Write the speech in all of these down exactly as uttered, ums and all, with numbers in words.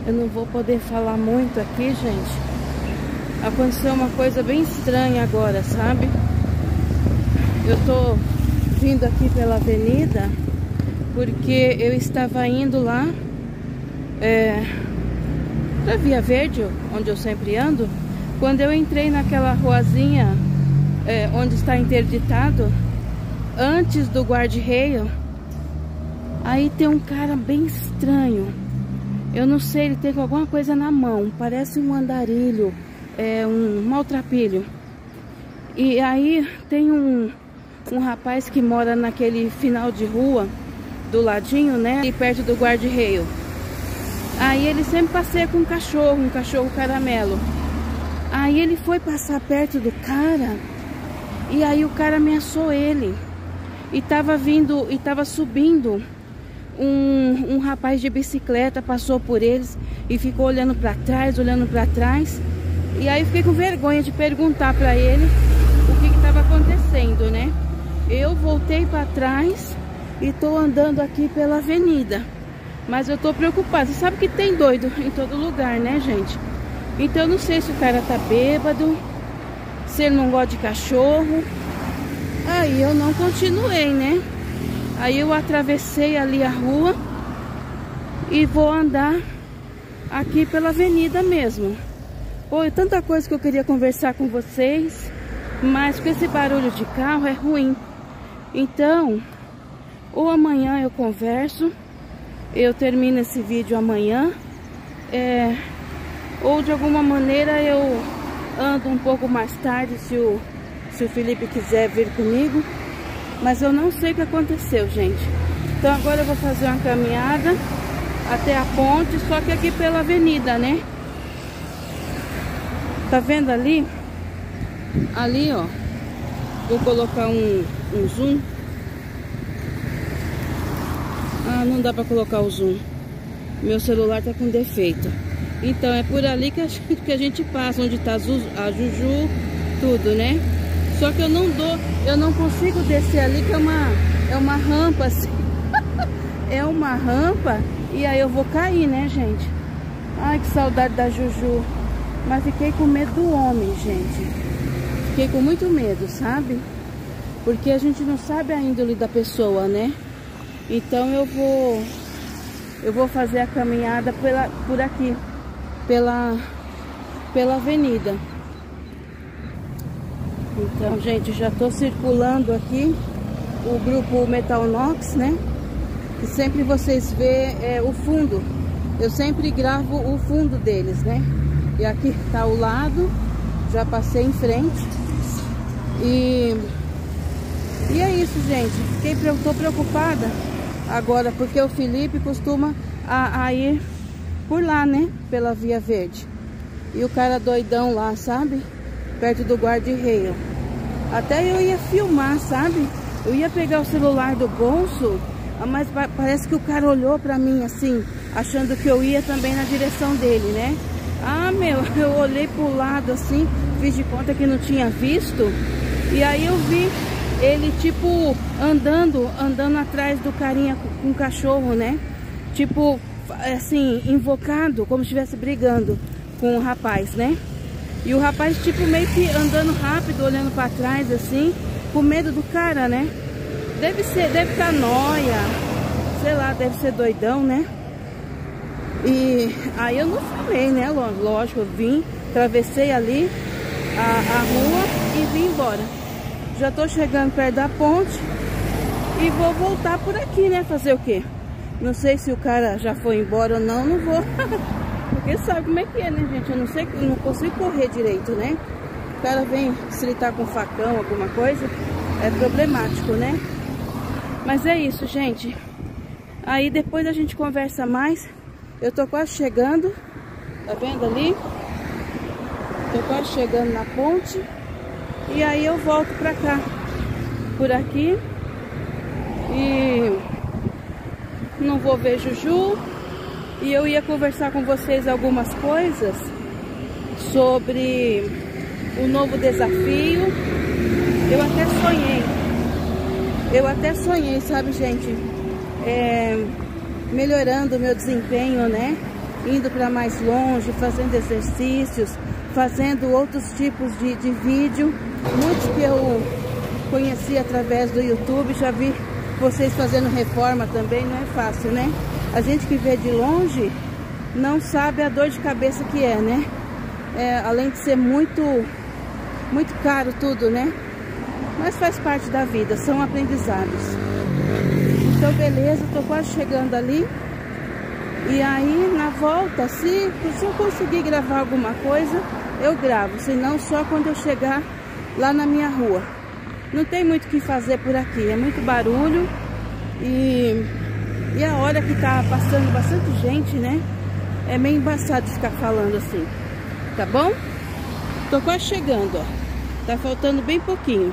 Eu não vou poder falar muito aqui, gente. Aconteceu uma coisa bem estranha agora, sabe? Eu tô vindo aqui pela avenida porque eu estava indo lá é, pra Via Verde, onde eu sempre ando. Quando eu entrei naquela ruazinha é, onde está interditado, antes do guarda-reio, aí tem um cara bem estranho. Eu não sei, ele tem alguma coisa na mão, parece um andarilho, é, um maltrapilho. E aí tem um, um rapaz que mora naquele final de rua, do ladinho, né, ali perto do guarda-reio. Aí ele sempre passeia com um cachorro, um cachorro caramelo. Aí ele foi passar perto do cara, e aí o cara ameaçou ele. E tava vindo, e tava subindo um, um rapaz de bicicleta, passou por eles e ficou olhando para trás, olhando para trás. E aí eu fiquei com vergonha de perguntar para ele o que estava acontecendo, né? Eu voltei para trás e tô andando aqui pela avenida, mas eu tô preocupada. Você sabe que tem doido em todo lugar, né, gente? Então eu não sei se o cara tá bêbado, se ele não gosta de cachorro. Aí eu não continuei, né? Aí eu atravessei ali a rua e vou andar aqui pela avenida mesmo. Pô, é tanta coisa que eu queria conversar com vocês, mas com esse barulho de carro é ruim. Então, ou amanhã eu converso, eu termino esse vídeo amanhã, é, ou de alguma maneira eu ando um pouco mais tarde, se o, se o Felipe quiser vir comigo. Mas eu não sei o que aconteceu, gente. Então agora eu vou fazer uma caminhada até a ponte, só que aqui pela avenida, né? Tá vendo ali? Ali, ó. Vou colocar um, um zoom. Ah, não dá pra colocar o zoom. Meu celular tá com defeito. Então é por ali que a gente, que a gente passa, onde tá a Juju, tudo, né? Só que eu não dou, eu não consigo descer ali, que é uma, é uma rampa assim. É uma rampa e aí eu vou cair, né, gente? Ai, que saudade da Juju. Mas fiquei com medo do homem, gente. Fiquei com muito medo, sabe? Porque a gente não sabe a índole da pessoa, né? Então eu vou, eu vou fazer a caminhada pela, por aqui, pela, pela avenida. Então, gente, já tô circulando aqui o grupo Metalnox, né? Que sempre vocês vê é, o fundo. Eu sempre gravo o fundo deles, né? E aqui tá o lado, já passei em frente. E, e é isso, gente. Fiquei, tô preocupada agora, porque o Felipe costuma a, a ir por lá, né? Pela Via Verde. E o cara doidão lá, sabe? Perto do guarda-reio. Até eu ia filmar, sabe? Eu ia pegar o celular do bolso, mas parece que o cara olhou pra mim assim, achando que eu ia também na direção dele, né? Ah, meu, eu olhei pro lado assim, fiz de conta que não tinha visto. E aí eu vi ele, tipo, andando, andando atrás do carinha com o cachorro, né? Tipo, assim, invocado, como se estivesse brigando com o rapaz, né? E o rapaz, tipo, meio que andando rápido, olhando pra trás, assim, com medo do cara, né? Deve ser, deve estar nóia, sei lá, deve ser doidão, né? E aí eu não falei, né? Lógico, eu vim, atravessei ali a, a rua e vim embora. Já tô chegando perto da ponte e vou voltar por aqui, né? Fazer o quê? Não sei se o cara já foi embora ou não, não vou. Porque sabe como é que é, né, gente? Eu não sei, eu não consigo correr direito, né? O cara vem, se ele tá com facão, alguma coisa, é problemático, né? Mas é isso, gente. Aí depois a gente conversa mais. Eu tô quase chegando. Tá vendo ali? Tô quase chegando na ponte. E aí eu volto pra cá. Por aqui. E não vou ver Juju. E eu ia conversar com vocês algumas coisas sobre o novo desafio. Eu até sonhei. Eu até sonhei, sabe, gente? É, melhorando o meu desempenho, né? indo para mais longe, fazendo exercícios, fazendo outros tipos de, de vídeo. Muitos que eu conheci através do YouTube, já vi vocês fazendo reforma também, não é fácil, né? A gente que vê de longe não sabe a dor de cabeça que é, né? É, além de ser muito, muito caro tudo, né? Mas faz parte da vida, são aprendizados. Então, beleza, tô quase chegando ali. E aí, na volta, se, se eu conseguir gravar alguma coisa, eu gravo. Senão, só quando eu chegar lá na minha rua. Não tem muito o que fazer por aqui, é muito barulho. E, e a hora que tá passando bastante gente, né? É meio embaçado ficar falando assim, tá bom? Tô quase chegando, ó. Tá faltando bem pouquinho.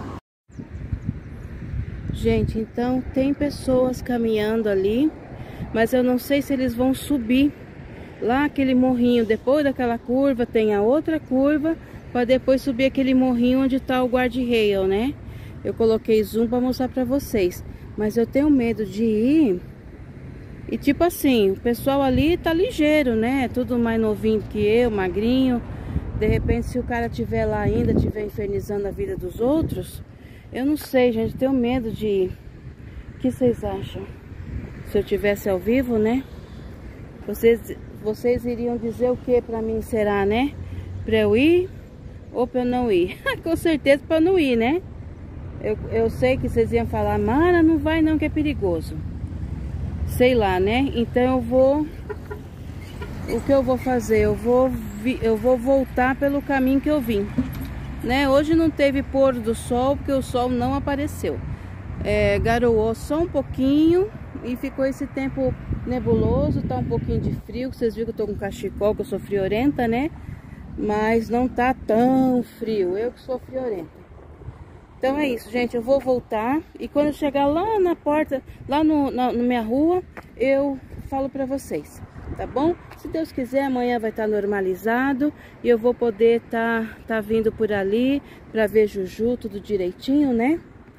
Gente, então tem pessoas caminhando ali, mas eu não sei se eles vão subir lá aquele morrinho. Depois daquela curva tem a outra curva, para depois subir aquele morrinho onde tá o guarda-rail, né? Eu coloquei zoom para mostrar para vocês, mas eu tenho medo de ir. E tipo assim, o pessoal ali tá ligeiro, né? Tudo mais novinho que eu, magrinho. De repente, se o cara tiver lá ainda, tiver infernizando a vida dos outros, eu não sei, gente, tenho medo de ir. O que vocês acham? Se eu tivesse ao vivo, né? Vocês, vocês iriam dizer o que pra mim será, né? Pra eu ir ou pra eu não ir? Com certeza pra eu não ir, né? Eu, eu sei que vocês iam falar, Mara, não vai não que é perigoso. Sei lá, né? Então eu vou... O que eu vou fazer? Eu vou, vi, eu vou voltar pelo caminho que eu vim, né? Hoje não teve pôr do sol, porque o sol não apareceu. É, garoou só um pouquinho e ficou esse tempo nebuloso. Tá um pouquinho de frio, vocês viram que eu tô com cachecol, que eu sou friorenta, né? Mas não tá tão frio, eu que sou friorenta. Então é isso, gente, eu vou voltar e quando eu chegar lá na porta, lá no, na, na minha rua, eu falo pra vocês, tá bom? Se Deus quiser, amanhã vai estar normalizado e eu vou poder tá, tá vindo por ali pra ver Juju, tudo direitinho, né?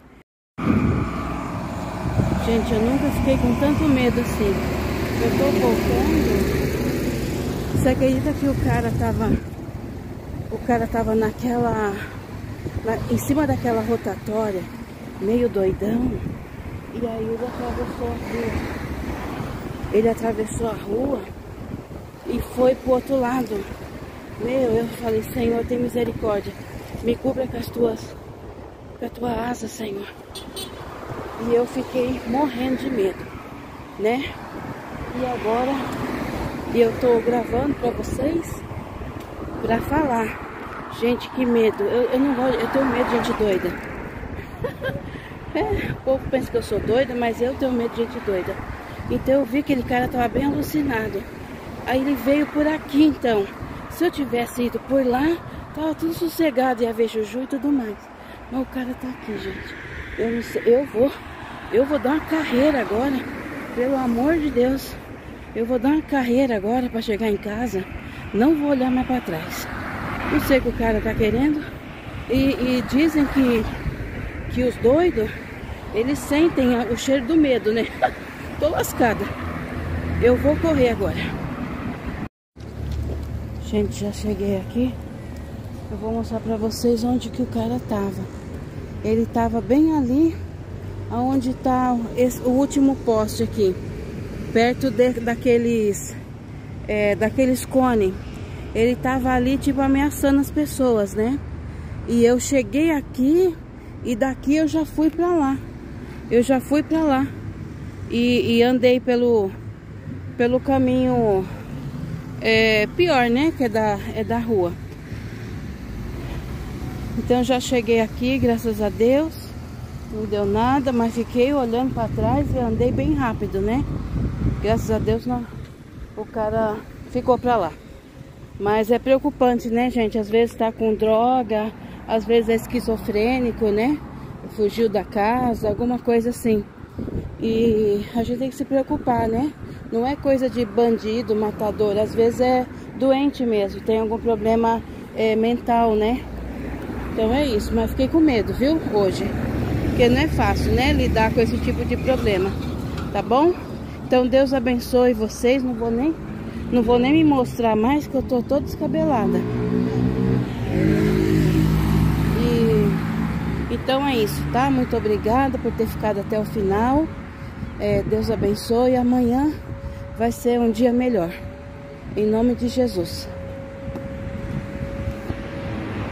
Gente, eu nunca fiquei com tanto medo assim. Eu tô voltando. Você acredita que o cara tava... O cara tava naquela... Na, em cima daquela rotatória, meio doidão, e aí ele atravessou a rua. Ele atravessou a rua e foi pro outro lado. Meu, eu falei, Senhor, tem misericórdia. Me cubra com as tuas, com a tua asa, Senhor. E eu fiquei morrendo de medo, né? E agora eu tô gravando pra vocês, pra falar. Gente, que medo. Eu, eu não gosto, eu tenho medo de gente doida. É, o povo pensa que eu sou doida, mas eu tenho medo de gente doida. Então eu vi que aquele cara tava bem alucinado. Aí ele veio por aqui, então. Se eu tivesse ido por lá, tava tudo sossegado, ia ver Juju e tudo mais. Mas o cara tá aqui, gente. Eu não sei, eu vou, eu vou dar uma carreira agora. Pelo amor de Deus. Eu vou dar uma carreira agora pra chegar em casa. Não vou olhar mais pra trás. Não sei o que o cara tá querendo. E, e dizem que, que os doidos, eles sentem o cheiro do medo, né? Tô lascada. Eu vou correr agora. Gente, já cheguei aqui. Eu vou mostrar pra vocês onde que o cara tava. Ele tava bem ali, aonde tá esse, o último poste aqui. Perto de, daqueles, é, daqueles cones. Ele tava ali, tipo, ameaçando as pessoas, né? E eu cheguei aqui e daqui eu já fui pra lá. Eu já fui pra lá. E, e andei pelo, pelo caminho é, pior, né? Que é da, é da rua. Então já cheguei aqui, graças a Deus. Não deu nada, mas fiquei olhando pra trás e andei bem rápido, né? Graças a Deus não, o cara ficou pra lá. Mas é preocupante, né, gente? Às vezes tá com droga, às vezes é esquizofrênico, né? Fugiu da casa, alguma coisa assim. E a gente tem que se preocupar, né? Não é coisa de bandido, matador. Às vezes é doente mesmo, tem algum problema é, mental, né? Então é isso, mas fiquei com medo, viu? Hoje. Porque não é fácil, né? Lidar com esse tipo de problema. Tá bom? Então Deus abençoe vocês. Não vou nem Não vou nem me mostrar mais, que eu tô toda descabelada. E então é isso, tá? Muito obrigada por ter ficado até o final. É, Deus abençoe. Amanhã vai ser um dia melhor. Em nome de Jesus.